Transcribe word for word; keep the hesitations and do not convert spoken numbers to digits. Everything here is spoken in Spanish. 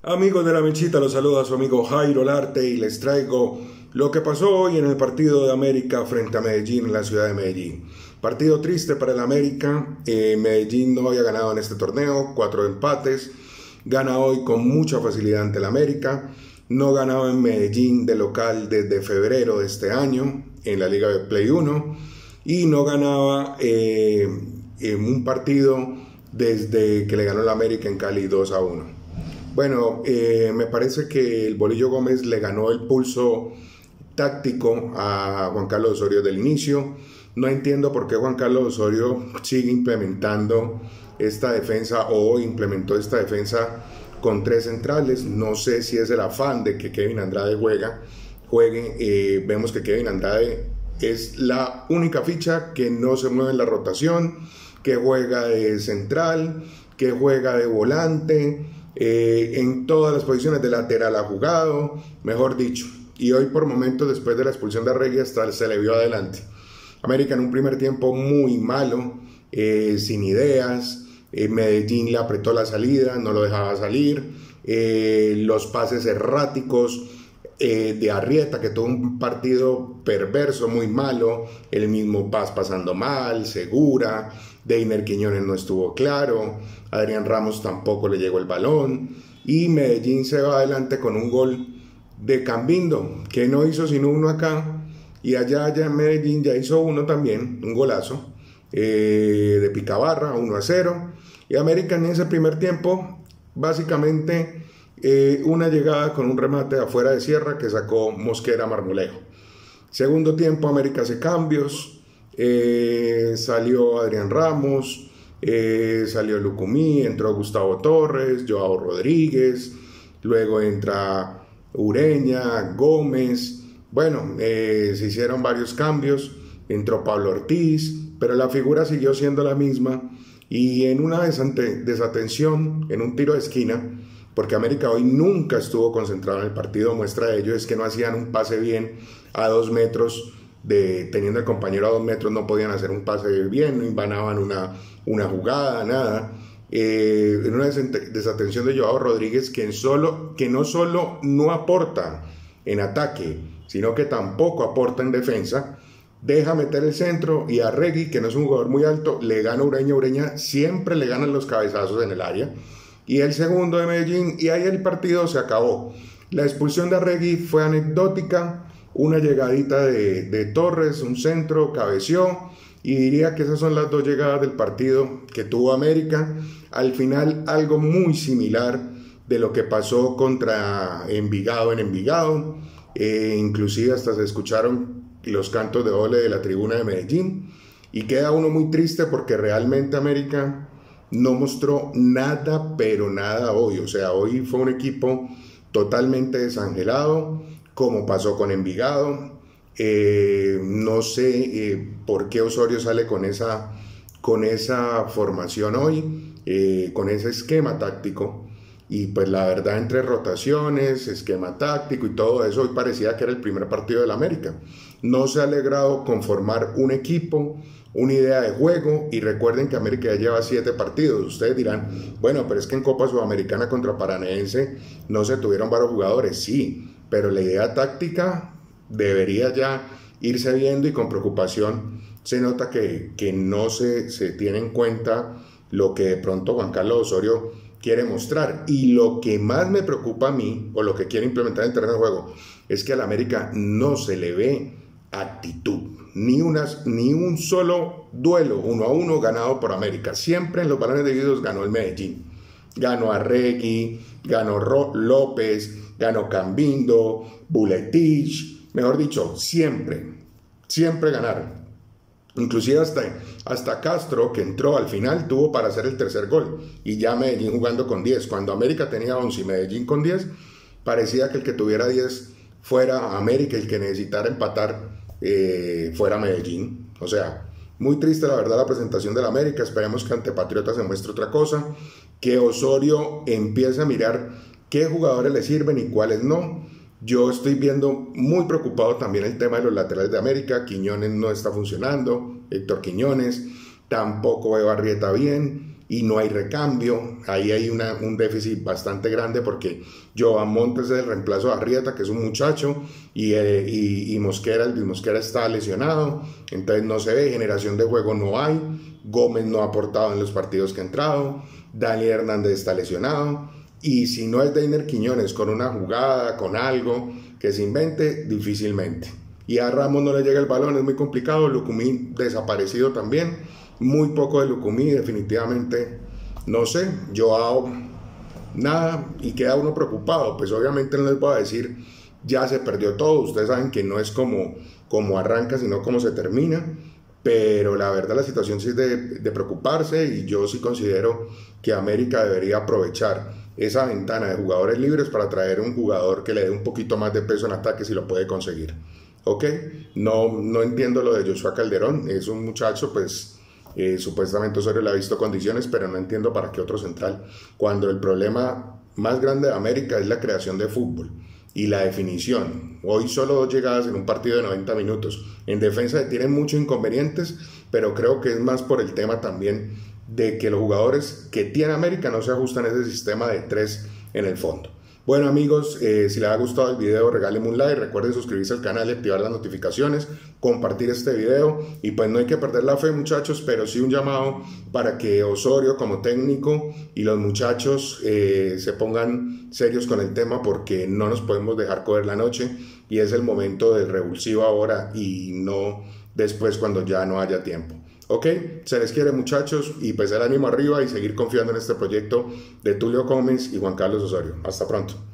Amigos de la Mechita, los saluda su amigo Jairo Larte y les traigo lo que pasó hoy en el partido de América frente a Medellín en la ciudad de Medellín. Partido triste para el América, eh, Medellín no había ganado en este torneo, cuatro empates, gana hoy con mucha facilidad ante el América, no ganaba en Medellín de local desde febrero de este año en la Liga de Play uno y no ganaba eh, en un partido desde que le ganó el América en Cali dos a uno. Bueno, eh, me parece que el Bolillo Gómez le ganó el pulso táctico a Juan Carlos Osorio del inicio. No entiendo por qué Juan Carlos Osorio sigue implementando esta defensa o implementó esta defensa con tres centrales. No sé si es el afán de que Kevin Andrade juega, juegue. Eh, vemos que Kevin Andrade es la única ficha que no se mueve en la rotación, que juega de central, que juega de volante. Eh, en todas las posiciones de lateral ha jugado, mejor dicho, y hoy por momentos después de la expulsión de Arregui hasta se le vio adelante. América en un primer tiempo muy malo, eh, sin ideas, eh, Medellín le apretó la salida, no lo dejaba salir, eh, los pases erráticos eh, de Arrieta, que tuvo un partido perverso, muy malo, el mismo Paz pasando mal, Segura, Deiner Quiñones no estuvo claro, Adrián Ramos tampoco le llegó el balón y Medellín se va adelante con un gol de Cambindo, que no hizo sino uno acá y allá, allá en Medellín ya hizo uno también, un golazo eh, de Picabarra, uno a cero, y América en ese primer tiempo básicamente eh, una llegada con un remate afuera de Sierra que sacó Mosquera Marmolejo. Segundo tiempo América hace cambios, eh, salió Adrián Ramos, eh, salió Lucumí, entró Gustavo Torres, Joao Rodríguez, luego entra Ureña, Gómez, bueno, eh, se hicieron varios cambios, entró Pablo Ortiz, pero la figura siguió siendo la misma y en una desatención, en un tiro de esquina, porque América hoy nunca estuvo concentrado en el partido, muestra de ello es que no hacían un pase bien a dos metros, de, teniendo el compañero a dos metros no podían hacer un pase bien, no invanaban una, una jugada, nada. Eh, en una desatención de Joao Rodríguez que, solo, que no solo no aporta en ataque, sino que tampoco aporta en defensa, deja meter el centro y Arregui, que no es un jugador muy alto, le gana a Ureña, Ureña siempre le ganan los cabezazos en el área, y el segundo de Medellín, y ahí el partido se acabó. La expulsión de Arregui fue anecdótica, una llegadita de, de Torres, un centro, cabeció, y diría que esas son las dos llegadas del partido que tuvo América. Al final algo muy similar de lo que pasó contra Envigado en Envigado, eh, inclusive hasta se escucharon los cantos de ole de la tribuna de Medellín, y queda uno muy triste porque realmente América no mostró nada, pero nada hoy. O sea, hoy fue un equipo totalmente desangelado, como pasó con Envigado. Eh, no sé eh, por qué Osorio sale con esa, con esa formación hoy, eh, con ese esquema táctico. Y pues la verdad, entre rotaciones, esquema táctico y todo eso, hoy parecía que era el primer partido del América. No se ha logrado conformar un equipo, una idea de juego, y recuerden que América ya lleva siete partidos. Ustedes dirán, bueno, pero es que en Copa Sudamericana contra Paranaense no se tuvieron varios jugadores. Sí, pero la idea táctica debería ya irse viendo, y con preocupación se nota que, que no se, se tiene en cuenta lo que de pronto Juan Carlos Osorio quiere mostrar. Y lo que más me preocupa a mí, o lo que quiere implementar en el terreno de juego, es que al América no se le ve actitud, ni, unas, ni un solo duelo uno a uno ganado por América. Siempre en los balones divididos ganó el Medellín, ganó Arregui, ganó Ro López, ganó Cambindo, Buletich, mejor dicho, siempre, siempre ganaron. Inclusive hasta, hasta Castro, que entró al final, tuvo para hacer el tercer gol, y ya Medellín jugando con diez. Cuando América tenía once y Medellín con diez, parecía que el que tuviera diez fuera América, el que necesitara empatar eh, fuera Medellín. O sea, muy triste la verdad la presentación del América. Esperemos que ante Patriotas se muestre otra cosa, que Osorio empiece a mirar qué jugadores le sirven y cuáles no. Yo estoy viendo muy preocupado también el tema de los laterales de América. Quiñones no está funcionando, Héctor Quiñones, tampoco veo a Arrieta bien, y no hay recambio. Ahí hay una, un déficit bastante grande porque Joan Montes es el reemplazo de Arrieta, que es un muchacho, y, eh, y, y Mosquera, el Mosquera está lesionado, entonces no se ve, generación de juego no hay, Gómez no ha aportado en los partidos que ha entrado, Daniel Hernández está lesionado, y si no es Deiner Quiñones con una jugada, con algo que se invente, difícilmente. Y a Ramos no le llega el balón, es muy complicado. Lucumí desaparecido también, muy poco de Lucumí, definitivamente, no sé, Joao nada, y queda uno preocupado. Pues obviamente no les voy a decir ya se perdió todo, ustedes saben que no es como, como arranca, sino como se termina, pero la verdad la situación sí es de, de preocuparse, y yo sí considero que América debería aprovechar esa ventana de jugadores libres para traer un jugador que le dé un poquito más de peso en ataque si lo puede conseguir. Ok, no, no entiendo lo de Joshua Calderón, es un muchacho, pues eh, supuestamente Osorio le ha visto condiciones, pero no entiendo para qué otro central, cuando el problema más grande de América es la creación de fútbol y la definición. Hoy solo dos llegadas en un partido de noventa minutos. En defensa tienen muchos inconvenientes, pero creo que es más por el tema también de que los jugadores que tiene América no se ajustan a ese sistema de tres en el fondo. Bueno amigos, eh, si les ha gustado el video regálenme un like, recuerden suscribirse al canal y activar las notificaciones, compartir este video, y pues no hay que perder la fe muchachos, pero sí un llamado para que Osorio como técnico y los muchachos eh, se pongan serios con el tema, porque no nos podemos dejar coger la noche, y es el momento del revulsivo ahora y no después cuando ya no haya tiempo. Ok, se les quiere muchachos, y pues el ánimo arriba y seguir confiando en este proyecto de Tulio Gómez y Juan Carlos Osorio. Hasta pronto.